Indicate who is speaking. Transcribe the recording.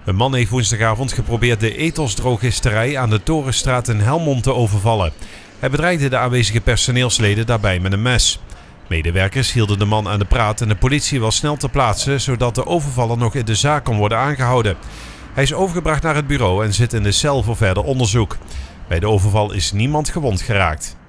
Speaker 1: Een man heeft woensdagavond geprobeerd de Ethos-drogisterij aan de Torenstraat in Helmond te overvallen. Hij bedreigde de aanwezige personeelsleden daarbij met een mes. Medewerkers hielden de man aan de praat en de politie was snel ter plaatse, zodat de overvaller nog in de zaak kon worden aangehouden. Hij is overgebracht naar het bureau en zit in de cel voor verder onderzoek. Bij de overval is niemand gewond geraakt.